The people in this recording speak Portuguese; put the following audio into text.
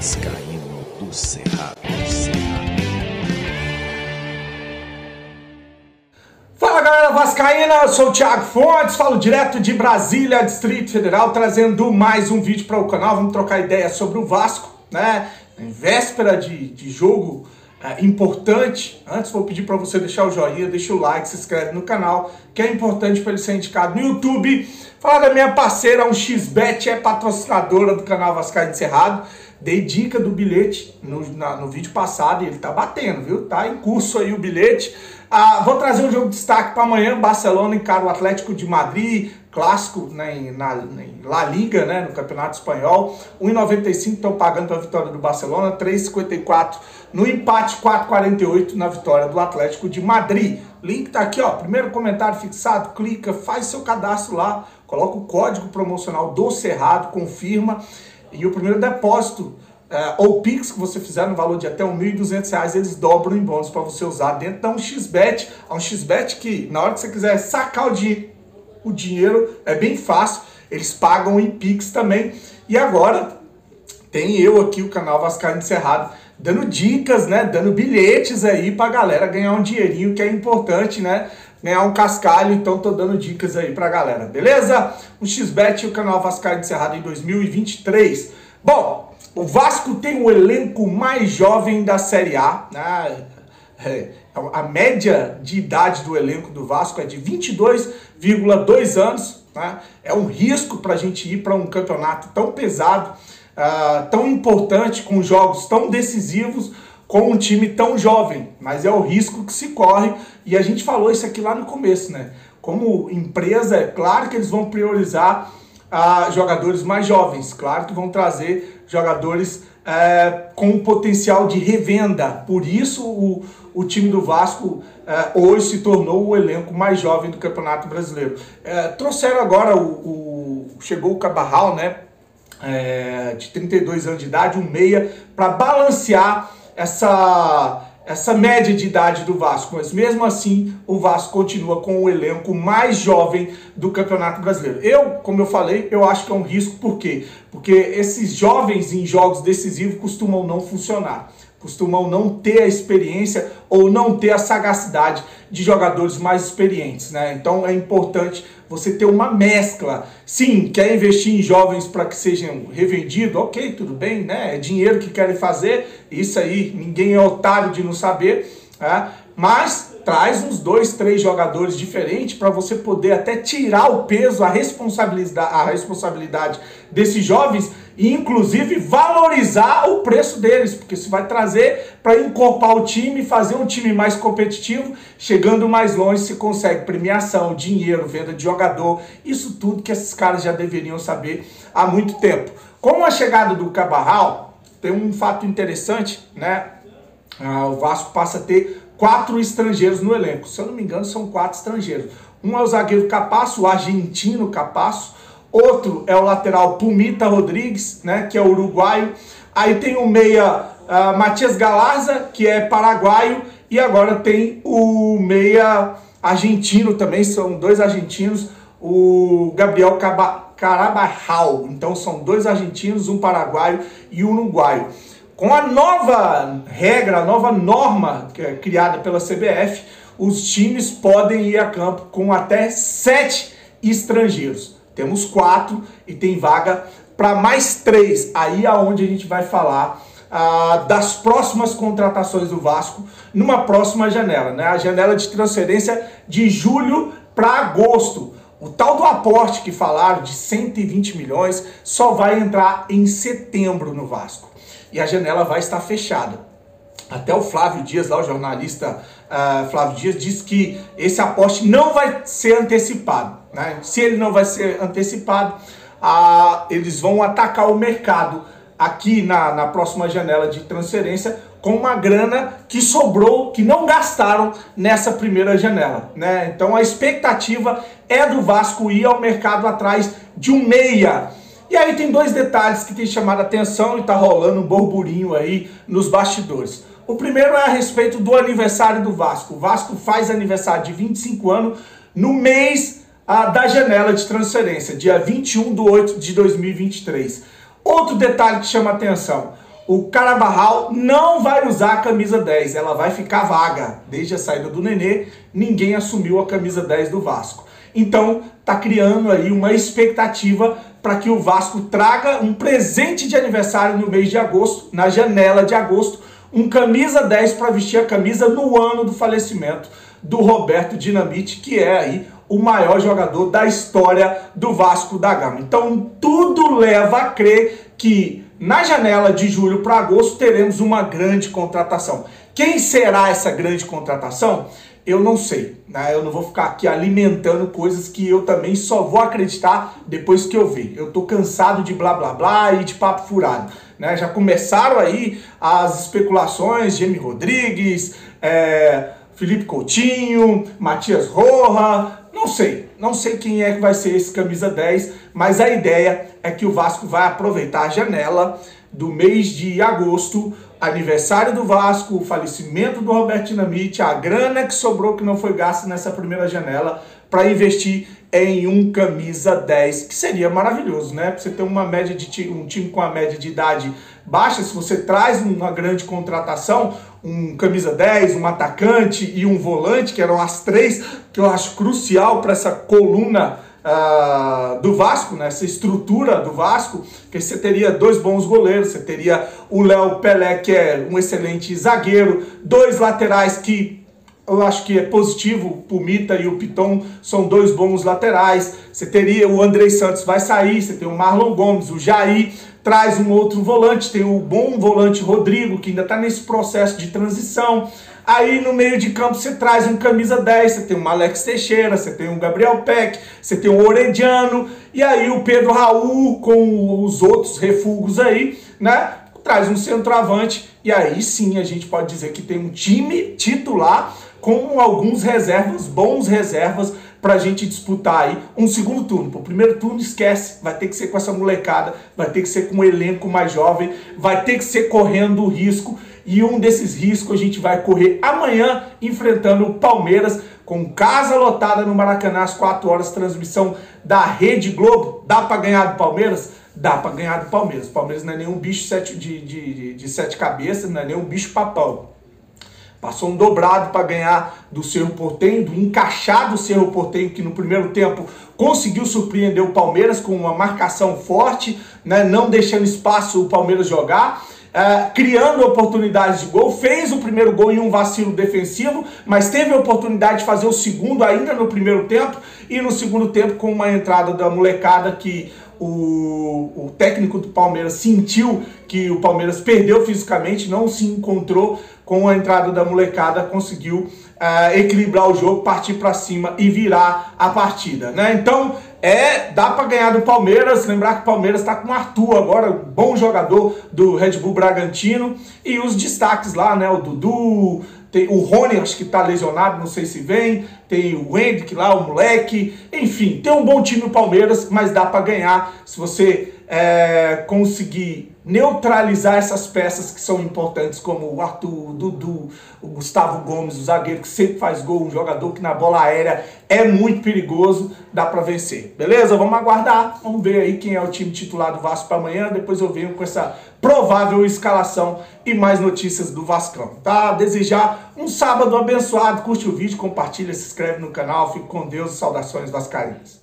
Vascaíno do Cerrado. Fala galera vascaína, eu sou o Thiago Fontes, falo direto de Brasília, Distrito Federal, trazendo mais um vídeo para o canal. Vamos trocar ideia sobre o Vasco, né? Em véspera de jogo importante. Antes vou pedir para você deixar o joinha, deixa o like, se inscreve no canal, que é importante para ele ser indicado no YouTube. Falar da minha parceira, 1xBet, é patrocinadora do canal Vascaíno do Cerrado. Dei dica do bilhete no vídeo passado e ele tá batendo, viu? Tá em curso aí o bilhete. Vou trazer um jogo de destaque para amanhã. Barcelona encara o Atlético de Madrid, clássico, né, na La Liga, né, no Campeonato Espanhol. 1,95 estão pagando para a vitória do Barcelona, 3,54 no empate, 4,48 na vitória do Atlético de Madrid. Link tá aqui, ó, primeiro comentário fixado, clica, faz seu cadastro lá, coloca o código promocional do Cerrado, confirma, e o primeiro depósito ou Pix que você fizer no valor de até R$ 1.200, eles dobram em bônus para você usar dentro da 1xBet. A 1xBet que na hora que você quiser sacar o dinheiro é bem fácil, eles pagam em Pix também. E agora tem eu aqui, o canal Vascaíno do Cerrado, dando dicas, né, dando bilhetes aí pra galera ganhar um dinheirinho, que é importante, né, ganhar um cascalho. Então tô dando dicas aí pra galera, beleza? 1xBet e o canal Vascaíno do Cerrado em 2023. Bom, o Vasco tem o elenco mais jovem da Série A, né? A média de idade do elenco do Vasco é de 22,2 anos, né? É um risco para a gente ir para um campeonato tão pesado, tão importante, com jogos tão decisivos, com um time tão jovem, mas é o risco que se corre, e a gente falou isso aqui lá no começo, né? Como empresa, é claro que eles vão priorizar jogadores mais jovens, claro que vão trazer jogadores com potencial de revenda. Por isso o time do Vasco hoje se tornou o elenco mais jovem do Campeonato Brasileiro. Trouxeram agora, chegou o Cabarral, né, de 32 anos de idade, um meia, para balancear essa média de idade do Vasco, mas mesmo assim o Vasco continua com o elenco mais jovem do Campeonato Brasileiro. Como eu falei, eu acho que é um risco. Por quê? Porque esses jovens em jogos decisivos costumam não funcionar, costumam não ter a experiência ou não ter a sagacidade de jogadores mais experientes, né? Então é importante você ter uma mescla. Sim, quer investir em jovens para que sejam revendidos? Ok, tudo bem, né? É dinheiro que querem fazer, isso aí ninguém é otário de não saber, né? Mas traz uns 2, 3 jogadores diferentes para você poder até tirar o peso, a responsabilidade desses jovens e inclusive valorizar o preço deles, porque você vai trazer para encorpar o time, fazer um time mais competitivo. Chegando mais longe se consegue premiação, dinheiro, venda de jogador, isso tudo que esses caras já deveriam saber há muito tempo. Com a chegada do Cabarral, tem um fato interessante, né? O Vasco passa a ter 4 estrangeiros no elenco. Se eu não me engano, são 4 estrangeiros. Um é o zagueiro Capasso, o argentino Capasso. Outro é o lateral Pumita Rodrigues, né, que é uruguaio. Aí tem o meia Matias Galarza, que é paraguaio. E agora tem o meia argentino também, são 2 argentinos, o Gabriel Carabajal. Então são 2 argentinos, um paraguaio e um uruguaio. Com a nova regra, a nova norma que é criada pela CBF, os times podem ir a campo com até 7 estrangeiros. Temos 4 e tem vaga para mais 3. Aí é onde a gente vai falar das próximas contratações do Vasco numa próxima janela, né? A janela de transferência de julho para agosto. O tal do aporte que falaram de 120 milhões só vai entrar em setembro no Vasco. E a janela vai estar fechada. Até o Flávio Dias, lá, o jornalista Flávio Dias, disse que esse aporte não vai ser antecipado, né? Se ele não vai ser antecipado, eles vão atacar o mercado aqui na próxima janela de transferência com uma grana que sobrou, que não gastaram nessa primeira janela, né? Então a expectativa é do Vasco ir ao mercado atrás de um meia. E aí tem 2 detalhes que tem chamado a atenção e tá rolando um burburinho aí nos bastidores. O primeiro é a respeito do aniversário do Vasco. O Vasco faz aniversário de 25 anos no mês da janela de transferência, dia 21/8 de 2023. Outro detalhe que chama a atenção: o Carabarral não vai usar a camisa 10, ela vai ficar vaga. Desde a saída do Nenê, ninguém assumiu a camisa 10 do Vasco. Então, tá criando aí uma expectativa para que o Vasco traga um presente de aniversário no mês de agosto, na janela de agosto, um camisa 10 para vestir a camisa no ano do falecimento do Roberto Dinamite, que é aí o maior jogador da história do Vasco da Gama. Então, tudo leva a crer que na janela de julho para agosto teremos uma grande contratação. Quem será essa grande contratação? Eu não sei, né? Eu não vou ficar aqui alimentando coisas que eu também só vou acreditar depois que eu ver. Eu tô cansado de blá blá blá e de papo furado, né? Já começaram aí as especulações, Jamie Rodrigues, Felipe Coutinho, Matias Roja, não sei quem é que vai ser esse camisa 10, mas a ideia é que o Vasco vai aproveitar a janela do mês de agosto, aniversário do Vasco, o falecimento do Roberto Dinamite, a grana que sobrou que não foi gasta nessa primeira janela, para investir em um camisa 10, que seria maravilhoso, né? Para você ter uma média de um time com a média de idade baixa, se você traz uma grande contratação, um camisa 10, um atacante e um volante, que eram as três que eu acho crucial para essa coluna do Vasco, né? Essa estrutura do Vasco, que você teria dois bons goleiros, você teria o Léo Pelé, que é um excelente zagueiro, dois laterais que eu acho que é positivo, o Pumita e o Piton são dois bons laterais, você teria o Andrei Santos vai sair, você tem o Marlon Gomes, o Jair traz um outro volante, tem o bom volante Rodrigo, que ainda está nesse processo de transição. Aí no meio de campo você traz um camisa 10, você tem um Alex Teixeira, você tem um Gabriel Peck, você tem um Orediano, e aí o Pedro Raul com os outros refugos aí, né? Traz um centroavante, e aí sim a gente pode dizer que tem um time titular com alguns reservas, bons reservas, pra gente disputar aí um segundo turno. O primeiro turno esquece, vai ter que ser com essa molecada, vai ter que ser com um elenco mais jovem, vai ter que ser correndo risco, e um desses riscos a gente vai correr amanhã enfrentando o Palmeiras, com casa lotada no Maracanã às 4 horas, transmissão da Rede Globo. Dá pra ganhar do Palmeiras? Dá pra ganhar do Palmeiras. O Palmeiras não é nenhum bicho de sete cabeças, não é nenhum bicho papão. Passou um dobrado para ganhar do Cerro Porteño, do encaixado Cerro Porteño, que no primeiro tempo conseguiu surpreender o Palmeiras com uma marcação forte, né, não deixando espaço o Palmeiras jogar, criando oportunidades de gol, fez o primeiro gol em um vacilo defensivo, mas teve a oportunidade de fazer o segundo ainda no primeiro tempo, e no segundo tempo com uma entrada da molecada que o técnico do Palmeiras sentiu que o Palmeiras perdeu fisicamente, não se encontrou com a entrada da molecada, conseguiu equilibrar o jogo, partir para cima e virar a partida, né? Então, dá para ganhar do Palmeiras. Lembrar que o Palmeiras está com o Arthur agora, bom jogador do Red Bull Bragantino, e os destaques lá, né? O Dudu, tem o Rony, acho que tá lesionado, não sei se vem, tem o Hendrick lá, o moleque, enfim, tem um bom time no Palmeiras, mas dá para ganhar se você conseguir neutralizar essas peças que são importantes, como o Arthur, o Dudu, o Gustavo Gomes, o zagueiro que sempre faz gol, um jogador que na bola aérea é muito perigoso, dá para vencer. Beleza? Vamos aguardar, vamos ver aí quem é o time titular do Vasco para amanhã, depois eu venho com essa provável escalação e mais notícias do Vascão, tá? Desejar um sábado abençoado, curte o vídeo, compartilha, se inscreve no canal, fique com Deus e saudações vascaínas.